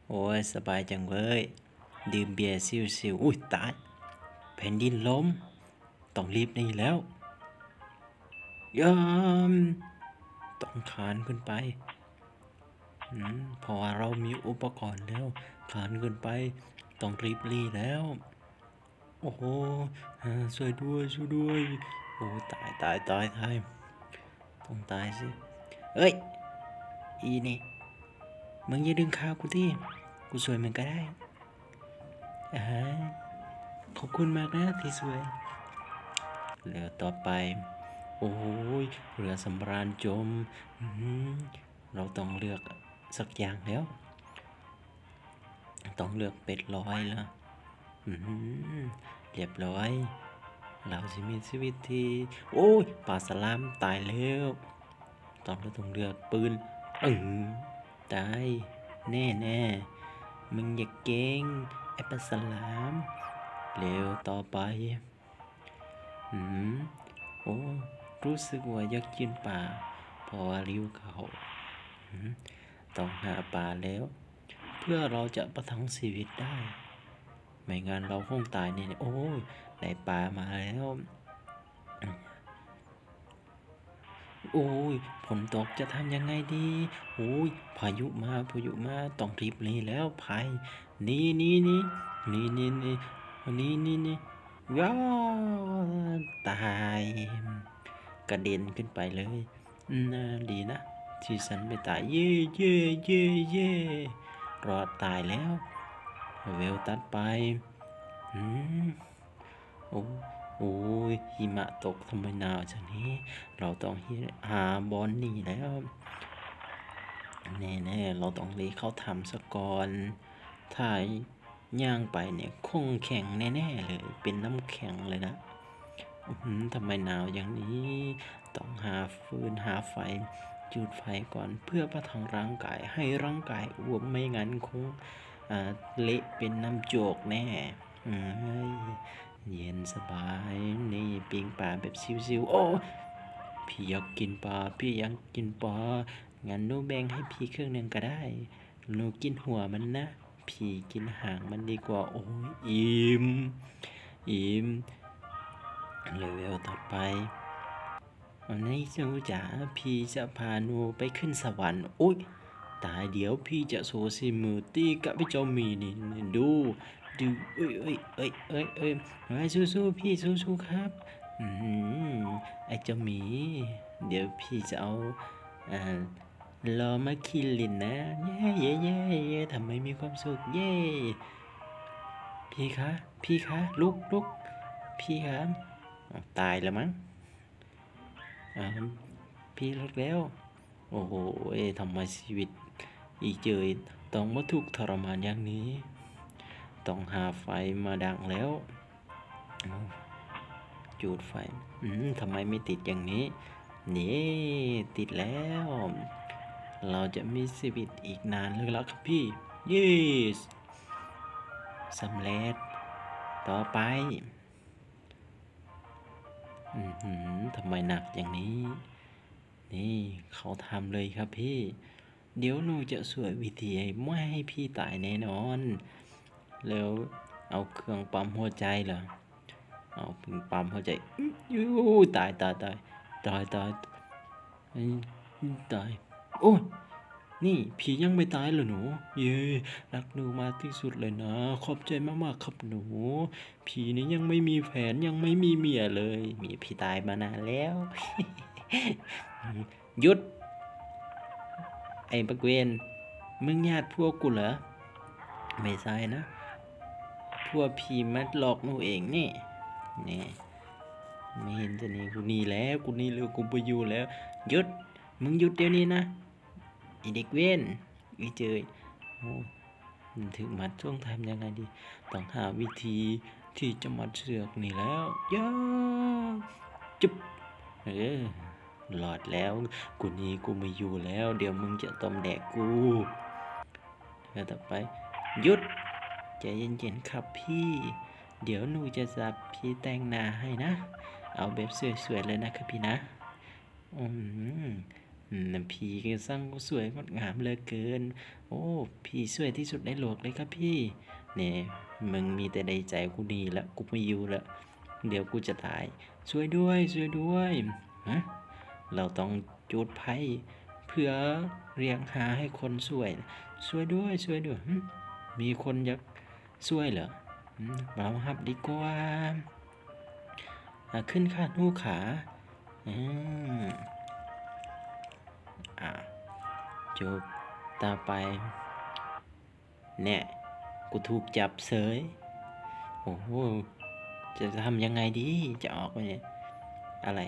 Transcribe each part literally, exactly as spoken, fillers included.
โอ้ยสบายจังเว้ยดื่มเบียร์ซิวๆอุ้ยตายแผ่นดินล้มต้องรีบหนีแล้วยามต้องคลานขึ้นไปอืมเพราะว่าเรามีอุปกรณ์แล้วคลานขึ้นไปต้องรีบรีแล้วโอ้โหอ่าช่วยด้วยช่วยด้วยโอ้ตายตายตายตายต้องตายสิเอ้ยอีนี่มึงอย่าดึงขากูที่กูช่วยมึงก็ได้อ่าขอบคุณมากนะที่ช่วยแล้วต่อไปโอ้ยเรือสำราญจมอืมเราต้องเลือกสักอย่างแล้วต้องเลือกเป็ดร้อยแล้วอืมเรียบร้อยเราจะมีชีวิตที่โอ้ยปลาสลามตายแล้วต้องเราต้องเลือกปืนอืมตายแน่แน่มึงอย่าเก่งไอ้ปลาสลามเร็วต่อไปอืมโอ้รู้สึกว่าอยากกินปลาเพราะว่าริ้วเขาอืมต้องหาปลาแล้วเพื่อเราจะประทังชีวิตได้ไม่งั้นเราคงตายแน่ๆโอ้ยได้ปลามาแล้วโอ้ยฝนตกจะทำยังไงดีโอ้ยพายุมาพายุมาต้องรีบหนีแล้วพายหนี่นี่นี่นี่นี่นี่นี่นี่นี่ว้าวตายกระเด็นขึ้นไปเลยน่าดีนะที่ฉันไม่ตายเย่เย่เย่เย่รอดตายแล้วเวลตัดไปอืมโอ้โอ้ยหิมะตกทำไมหนาวจังนี้เราต้องหาบอลนี่แล้วแน่ๆเราต้องรีเข้าทำสก่อนถ้าย่างไปเนี่ยคงแข็งแน่ๆเลยเป็นน้ำแข็งเลยนะอื้อหือทำไมหนาวอย่างนี้ต้องหาฟืนหาไฟจุดไฟก่อนเพื่อประทังร่างกายให้ร่างกายอ้วมไม่งั้นคงอ่าเละเป็นน้ำโจกแน่อืมเฮ้ยเย็นสบายนี่ปิ้งปลาแบบชิวๆโอ้พี่อยากกินปลาพี่อยากกินปลางั้นหนูแบ่งให้พี่ครึ่งหนึ่งก็ได้หนูกินหัวมันนะพี่กินหางมันดีกว่าโอ้ยอิ่มอิ่มเลเวลต่อไปวันนี้หนูจ๋าพี่จะพาหนูไปขึ้นสวรรค์โอ้ยตายเดี๋ยวพี่จะโชว์ซีมือตีกับพี่เจ้าหมีนี่ดูดูเอ้ยเอ้ยเอ้ยเอ้ยเอ้ยเอ้ยสู้ๆพี่สู้ๆครับอืมไอ้เจ้าหมีเดี๋ยวพี่จะเอาอ่ารอมาคิลลินนะเย้เย้เย้เย้ทำไมมีความสุขเย้พี่คะพี่คะลุกลุกพี่ครับอ้าวตายแล้วมั้งอ่าพี่ลุกแล้วโอ้โหทำไมชีวิตอีเจยต้องมาถูกทรมานอย่างนี้ต้องหาไฟมาดังแล้วอ้าวจุดไฟอืมทำไมไม่ติดอย่างนี้นี่ติดแล้ว เราจะมีชีวิตอีกนานเลยแล้วครับพี่ yes สำเร็จต่อไปอือหือทำไมหนักอย่างนี้ นี่เขาทำเลยครับพี่ เดี๋ยวหนูจะสวยวิธีไม่ให้พี่ตายแน่นอน แล้วเอาเครื่องปั๊มหัวใจเหรอเอาพึ่งปั๊มหัวใจอื้อยูตายตายตายตายตายอืมตายโอ้ยนี่พี่ยังไม่ตายเหรอหนูเย้รักหนูมากที่สุดเลยนะขอบใจมากๆครับหนูพี่นี่ยังไม่มีแฟนยังไม่มีเมียเลยเมียพี่ตายมานานแล้วหยุดไอ้บักเวนมึงญาติพวกกูเหรอไม่ใช่นะพวกพี่มาหลอกหนูเองนี่นี่ไม่เห็นจะนี่กูหนี่แล้วกูหนี่แล้วกูไปอยู่แล้วหยุดมึงหยุดเดี๋ยวนี้นะไอเด็กเว้นไอเจยโอ้มันถึงมัดช่วงทำยังไงดีต้องหาวิธีที่จะมัดเสือกนี่แล้วย่าจุ๊บเออหลอดแล้วกูหนี่กูไม่อยู่แล้วเดี๋ยวมึงจะต้มแดกกูแล้วต่อไปหยุดใจเย็นๆครับพี่เดี๋ยวหนูจะจับพี่แต่งหน้าให้นะเอาแบบสวยๆเลยนะครับพี่นะอืมอืมพี่ก็สร้างสวยงดงามเหลือเกินโอ้พี่สวยที่สุดในโลกเลยครับพี่เนี่ยมึงมีแต่ในใจกูดีละกูไม่อยู่ละเดี๋ยวกูจะตายช่วยด้วยช่วยด้วยฮะเราต้องจุดไพ่เพื่อเรียกหาให้คนช่วยช่วยด้วยช่วยด้วยหึมีคนอยากช่วยเหรอหึเราหับดีกว่าอ่ะขึ้นขาหนูขาอืมอ่ะจบต่อไปเนี่ยกูถูกจับเสยโอ้โหจะทำยังไงดีจะออกไปเนี่ยอะไร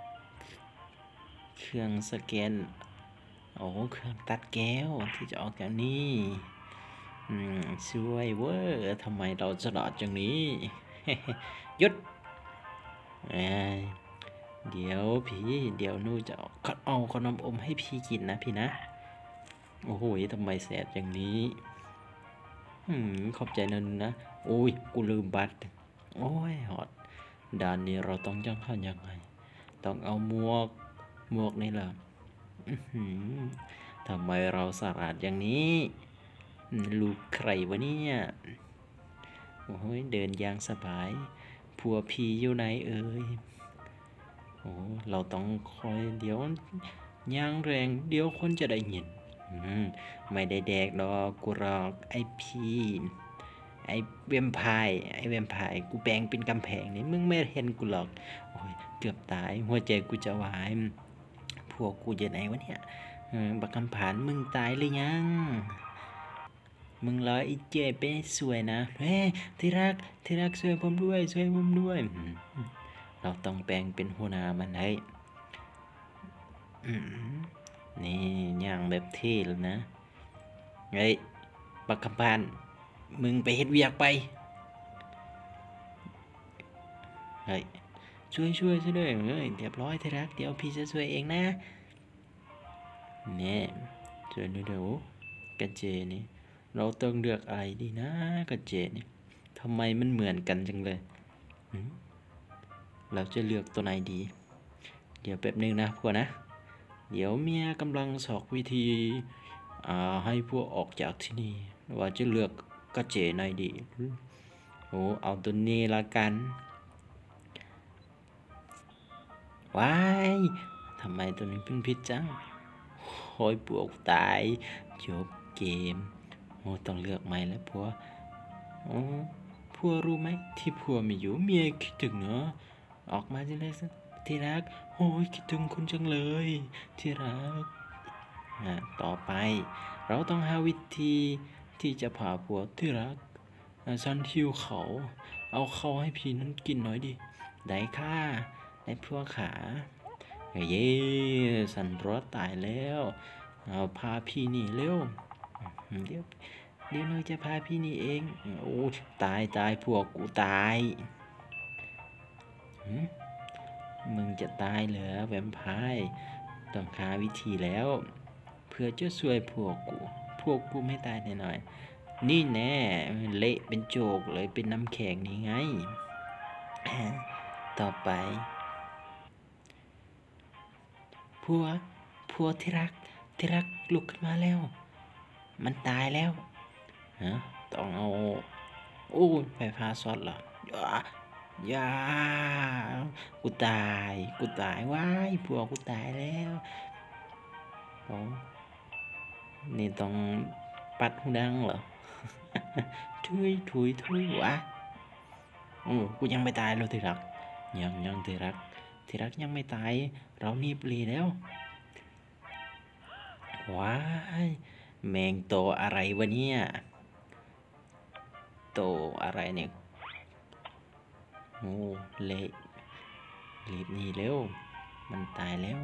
เครื่องสแกนโอ้เครื่องตัดแก้วที่จะออกจากนี้อืมช่วยเวอร์ทำไมเราฉลาดจังนี้ หยุดอ่าเดี๋ยวพี่เดี๋ยวหนูจะเอาเอาขนมอมให้พี่กินนะพี่นะโอ้โหทำไมแสบอย่างนี้อืมขอบใจนะนุนะโอ้ยกูลืมบัตรโอ้ยหอดด่านนี้เราต้องยังเข้ายังไงต้องเอาหมวกหมวกนี่แหละอื้อหือทำไมเราสลาดอย่างนี้ลูกใครวะเนี่ยโอ้ยเดินอย่างสบายผัวพีอยู่ไหนเอ่ยโอ้เราต้องคอยเดี๋ยวย่างแรงเดี๋ยวคนจะได้ยินอืมไม่ได้แดกดอกกูหรอกไอพีไอเวมไพร์ไอเวมไพร์กูแปลงเป็นกำแพงนี่มึงไม่เห็นกูหรอกโอ้ยเกือบตายหัวใจกูจะวายพวกกูอยู่ไหนวะเนี่ยเออบักคำผานมึงตายหรือยังมึงรอไอ้เจ๊ไปสวยนะเฮ้ยที่รักที่รักช่วยผมด้วยช่วยผมด้วยอืมเราต้องแปลงเป็นหัวหน้ามันให้อืมนี่ย่างแบบเท่เลยนะเฮ้ยบักคำพานมึงไปเฮ็ดเวียกไปเฮ้ยช่วยช่วยช่วยด้วยเฮ้ยเรียบร้อยที่รักเดี๋ยวพี่จะช่วยเองนะเนี่ยช่วยด้วยเดี๋ยวกระเจนี่เราต้องเลือกอะไรดีนะกระเจนี่ทำไมมันเหมือนกันจังเลยหืมเราจะเลือกตัวไหนดีเดี๋ยวแป๊บนึงนะพวกนะเดี๋ยวเมียกำลังสอกวิธีอ่าให้พวกออกจากที่นี่ว่าจะเลือกกระเจไหนดีโอ้เอาตัวนี้ละกันว้ายทำไมตัวนี้เป็นพิษจังโอยปวกตายจบเกมโอ้ต้องเลือกใหม่แล้วพัวโอ้พัวรู้ไหมที่พัวไม่อยู่เมียคิดถึงเนาะออกมาจะเลยสักที่รักโอ้ยคิดถึงคุณจังเลยที่รักอ่าต่อไปเราต้องหาวิธีที่จะพาผัวที่รักอ่าฉันหิวเขาเอาเขาให้พี่นั้นกินหน่อยดิได้ค่ะได้พวกขาเย้สันรอดตายแล้วเอาพาพี่หนีเร็วเดี๋ยวเดี๋ยวหนูจะพาพี่หนีเองโอ้ตายตายพวกกูตายหืมมึงจะตายเหรอแวมไพร์ต้องหาวิธีแล้วเพื่อจะช่วยพวกกูพวกกูไม่ตายแน่นอนนี่แน่เละเป็นโจกเลยเป็นน้ำแข็งนี่ไงต่อไปพัวพัวที่รักที่รักลุกขึ้นมาแล้วมันตายแล้วฮะต้องเอาโอ้ยไฟฟ้าช็อตเหรอยากูตายกูตายว้ายพัวกูตายแล้วโอ้นี่ต้องปัดหูดังเหรอทุยทุยทุยวะโอ้กูยังไม่ตายเลยที่รักยังยังที่รักที่รักยังไม่ตายเรานี่ปลีแล้วว้ายแมงโตอะไรวะเนี่ยโตอะไรเนี่ยโอ้เละรีบหนีเร็วมันตายแล้ว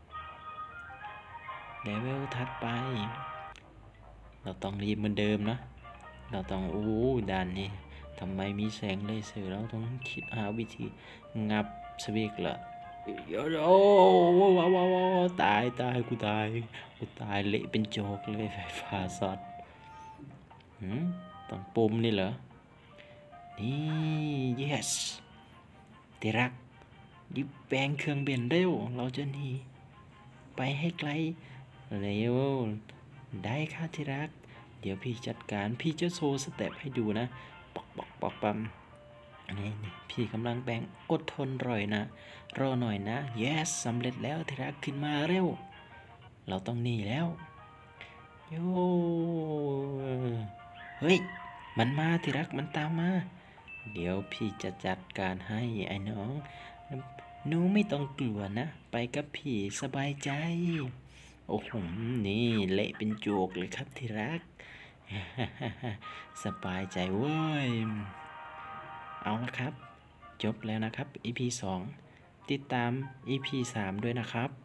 เลเวลถัดไปเราต้องรีบเหมือนเดิมนะเราต้องโอ้ด่านนี้ทำไมมีแสงเลเซอร์เราต้องคิดหาวิธีงับสวิกละโอ้ว้าวว้าวว้าวตายตายกูตายกูตายเละเป็นโจกเลยไฟฟ้าช็อตหืมต้องปุ่มนี่เหรอนี่ yes ที่รักยิบแปลงเครื่องบินเร็วเราจะหนีไปให้ไกลเร็วได้ค่ะที่รักเดี๋ยวพี่จัดการพี่จะโชว์สเต็ปให้ดูนะปอกปอกปอกปั๊มนี่นี่พี่กำลังแบ่งอดทนรอยนะรอหน่อยนะ yes สำเร็จแล้วที่รักขึ้นมาเร็วเราต้องหนีแล้วโยเฮ้ยมันมาที่รักมันตามมาเดี๋ยวพี่จะจัดการให้ไอ้น้องหนูไม่ต้องกลัวนะไปกับพี่สบายใจโอ้โหนี่เละเป็นโจกเลยครับที่รัก สบายใจเว้ยเอาละครับจบแล้วนะครับ อี พี สองติดตาม อี พี สามด้วยนะครับ